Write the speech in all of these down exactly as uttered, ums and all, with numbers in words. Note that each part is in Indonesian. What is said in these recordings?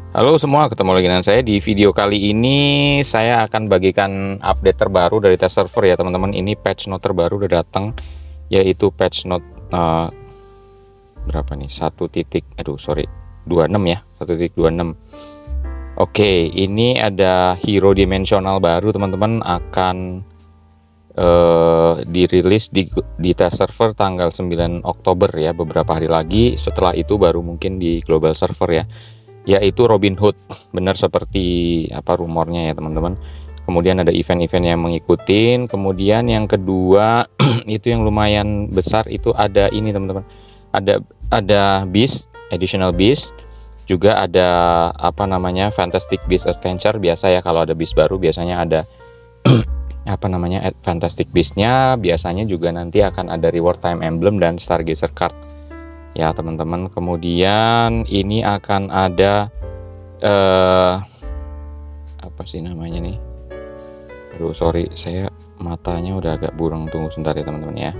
Halo semua, ketemu lagi dengan saya. Di video kali ini saya akan bagikan update terbaru dari test server ya teman-teman. Ini patch note terbaru udah datang, yaitu patch note uh, berapa nih? Satu titik, aduh sorry, dua puluh enam ya, satu titik dua puluh enam. Oke, ini ada hero dimensional baru teman-teman, akan uh, dirilis di, di test server tanggal sembilan Oktober ya, beberapa hari lagi. Setelah itu baru mungkin di global server ya, yaitu Robin Hood. Benar seperti apa rumornya ya teman-teman. Kemudian ada event-event yang mengikuti. Kemudian yang kedua itu yang lumayan besar, itu ada ini teman-teman, ada ada Beast, additional Beast, juga ada apa namanya Fantastic Beast Adventure. Biasa ya kalau ada Beast baru biasanya ada apa namanya Fantastic Beast-nya. Biasanya juga nanti akan ada reward time emblem dan Stargazer card ya teman-teman. Kemudian ini akan ada eh, apa sih namanya nih, aduh sorry saya matanya udah agak burung, tunggu sebentar ya teman-teman ya.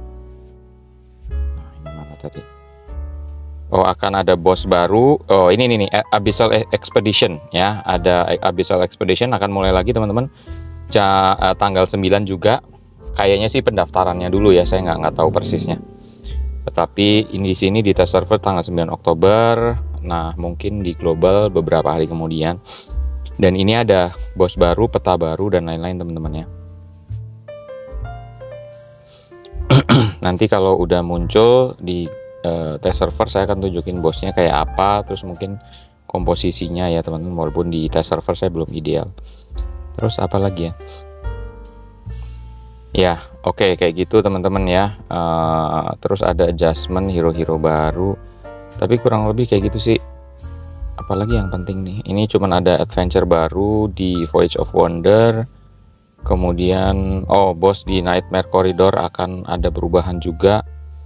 Nah ini mana tadi, oh akan ada boss baru. Oh ini nih, nih Abyssal Expedition ya, ada Abyssal Expedition akan mulai lagi teman-teman. Ja, eh, tanggal sembilan juga kayaknya sih pendaftarannya dulu ya, saya nggak nggak tahu persisnya. Tetapi ini di sini di test server tanggal sembilan Oktober. Nah, mungkin di global beberapa hari kemudian. Dan ini ada bos baru, peta baru dan lain-lain teman-teman ya. Nanti kalau udah muncul di uh, test server saya akan tunjukin bosnya kayak apa, terus mungkin komposisinya ya teman-teman, walaupun di test server saya belum ideal. Terus apa lagi ya? Ya, oke okay, kayak gitu teman-teman ya. Uh, terus ada adjustment hero-hero baru, tapi kurang lebih kayak gitu sih. Apalagi yang penting nih, ini cuman ada adventure baru di Voyage of Wonder. Kemudian, oh boss di Nightmare Corridor akan ada perubahan juga.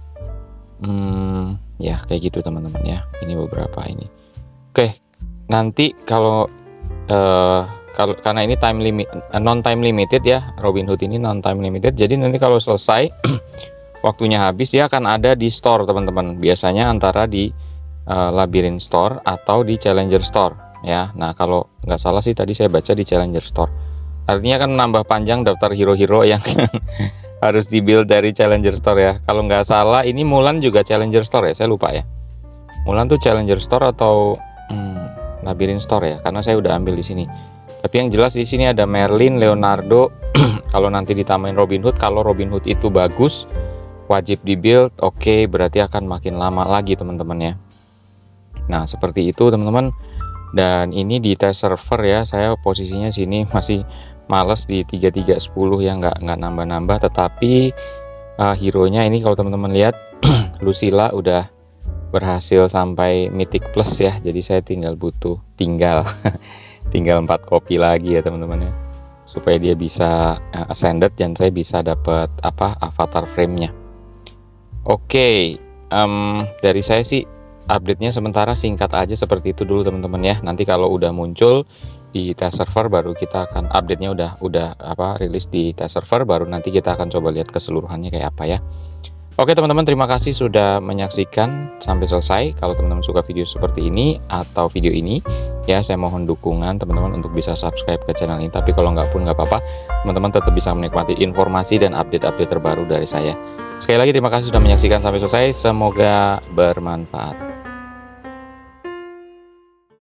Hmm, ya kayak gitu teman-teman ya. Ini beberapa ini. Oke, okay, nanti kalau uh, Kalau karena ini time limit, non time limited ya, Robin Hood ini non time limited. Jadi nanti kalau selesai waktunya habis, dia akan ada di store teman-teman. Biasanya antara di uh, Labyrinth Store atau di Challenger Store ya. Nah kalau nggak salah sih tadi saya baca di Challenger Store. Artinya kan menambah panjang daftar hero-hero yang harus di-build dari Challenger Store ya. Kalau nggak salah ini Mulan juga Challenger Store ya, saya lupa ya. Mulan tuh Challenger Store atau hmm, Labyrinth Store ya? Karena saya udah ambil di sini. Tapi yang jelas di sini ada Merlin, Leonardo. Kalau nanti ditambahin Robin Hood, kalau Robin Hood itu bagus, wajib di-build, oke, okay, berarti akan makin lama lagi teman-teman ya. Nah, seperti itu teman-teman. Dan ini di test server ya, saya posisinya sini masih males di tiga tiga sepuluh ya, nggak nggak nambah-nambah. Tetapi uh, hero-nya ini kalau teman-teman lihat, Lucilla udah berhasil sampai Mythic Plus ya. Jadi saya tinggal butuh tinggal tinggal empat kopi lagi ya teman-teman ya, supaya dia bisa uh, ascended dan saya bisa dapat apa avatar frame-nya. Oke, okay, um, dari saya sih update-nya sementara singkat aja seperti itu dulu teman-teman ya. Nanti kalau udah muncul di test server baru kita akan update-nya udah udah apa rilis di test server, baru nanti kita akan coba lihat keseluruhannya kayak apa ya. Oke teman-teman, terima kasih sudah menyaksikan sampai selesai. Kalau teman-teman suka video seperti ini atau video ini ya, saya mohon dukungan teman-teman untuk bisa subscribe ke channel ini. Tapi kalau nggak pun nggak apa-apa, teman-teman tetap bisa menikmati informasi dan update-update terbaru dari saya. Sekali lagi terima kasih sudah menyaksikan sampai selesai, semoga bermanfaat.